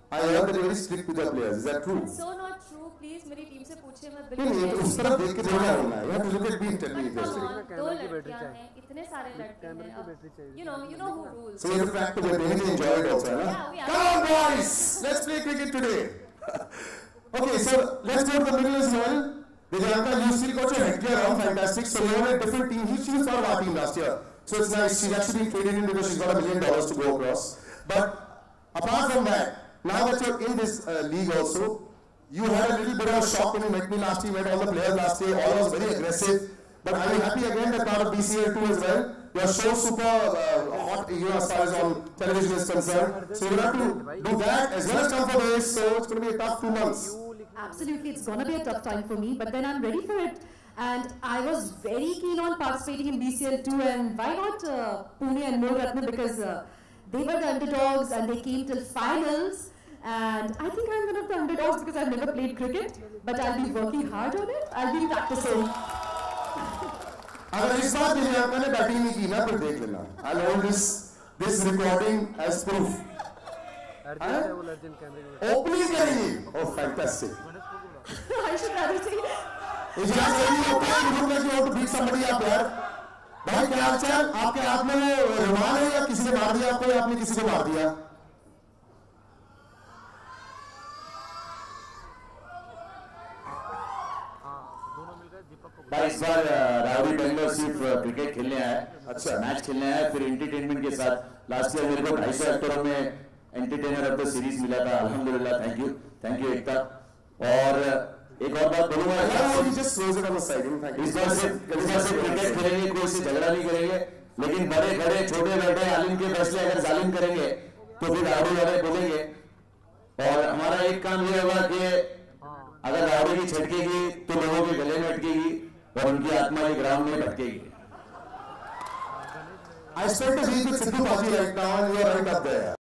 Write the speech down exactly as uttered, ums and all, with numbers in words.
I heard that you're very strict with your players. Is that true? It's so not true. Please, मेरी team से पूछिए मैं नहीं नहीं तो उस तरफ देख के थोड़ा होना है. You have to look at me and tell me if you're strict. दो लड़कियां हैं, इतने सारे लड़के हैं. You know, you know who rules. So you have to factor with anything enjoy it also, है ना? Yeah, we are. Come on, boys! Let's play cricket today. Okay, so let's go to the middle as well. Divyanka, you still got your headgear around, fantastic. So you have a different team. She was part of our team last year. So it's nice. She's actually been traded in because she's got a million dollars to go across. But apart from that, now that you're in this uh, league also, you had a little bit of a shock when you met me last year, met all the players last year, all was very aggressive. But are you happy again that part of B C L two as well? Your show super uh, hot, you know, as far as on television is concerned. So you have to do that as well as come for this. So it's going to be a tough two months. Absolutely, it's going to be a tough time for me, but then I'm ready for it. And I was very keen on participating in B C L two, and why not uh, Pune and Moorratna, because uh, they were the underdogs and they came till finals. And I think I'm one of the underdogs because I've never played cricket, but I'll be working hard on it. I'll be practicing. अगर इस बार दिव्यांका ने batting नहीं की ना फिर देख लेना. I'll hold this this recording as proof. Opening करेंगी. Oh, fantastic. I should rather say. Is that really okay? You look like you want to beat somebody up, यार. भाई क्या हालचाल? आपके हाथ में वो रुमाल है या किसी ने मार दिया आपको या आपने किसी को मार दिया? भाई इस बार राहुल बेंगलोर सिर्फ क्रिकेट खेलने आया है. अच्छा मैच खेलने आया है फिर एंटरटेनमेंट के साथ. लास्ट ईयर मेरे को ढाई सौ एक्टरों में एंटरटेनर ऑफ द सीरीज मिला था. अल्हम्दुलिल्लाह. Thank you thank you Ekta. और एक और बात बोलूंगा, इस बार से इस बार से क्रिकेट खेलेंगे, कोई से झगड़ा नहीं करेंगे, लेकिन बड़े खड़े छोटे बैठे आलिम के फैसले अगर जालिम करेंगे तो फिर राहुल वाले बोलेंगे. और हमारा एक काम ये होगा कि अगर राहुल की छटकेगी तो लोगों के गले में अटकेगी और उनकी आत्मा के ग्राउंड में भटकेगी. I spent a week with Sidhu Baji right now and you are right up there.